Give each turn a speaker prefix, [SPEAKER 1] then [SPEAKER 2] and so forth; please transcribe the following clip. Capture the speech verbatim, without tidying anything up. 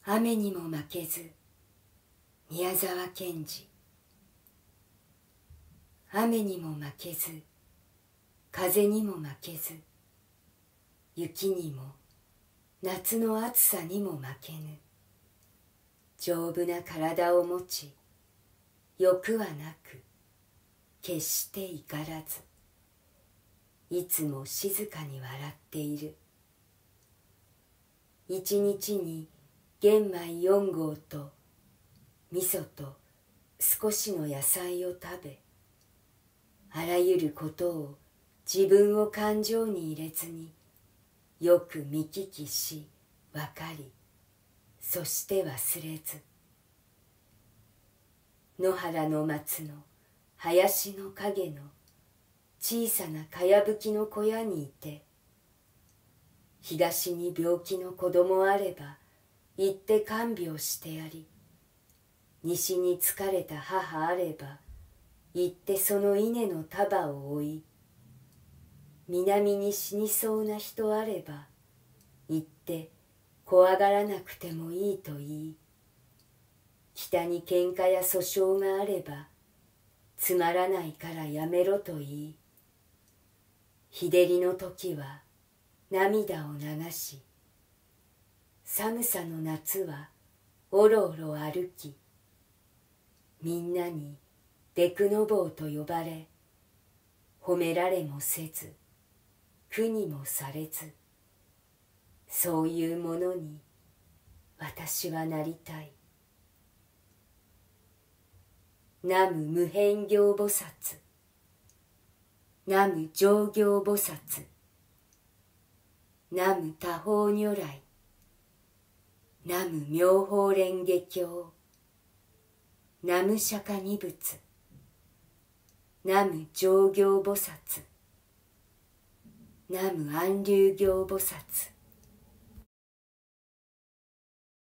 [SPEAKER 1] 雨にも負けず宮沢賢治。雨にも負けず風にも負けず雪にも夏の暑さにも負けぬ丈夫な体を持ち欲はなく決して怒らずいつも静かに笑っている。一日に玄米四合と味噌と少しの野菜を食べ、あらゆることを自分を感情に入れずによく見聞きし分かり、そして忘れず、野原の松の林の陰の小さなかやぶきの小屋にいて、東に病気の子供あれば行って看病してやり、西に疲れた母あれば行ってその稲の束を追い、南に死にそうな人あれば行って怖がらなくてもいいと言い、北に喧嘩や訴訟があればつまらないからやめろと言い、日照りの時は涙を流し、寒さの夏はおろおろ歩き、みんなにデクノボーと呼ばれ、褒められもせず苦にもされず、そういうものに私はなりたい。南無無辺行菩薩、南無上行菩薩、南無多宝如来、南無妙法蓮華経、南無釈迦二仏、南無上行菩薩、南無安立行菩薩。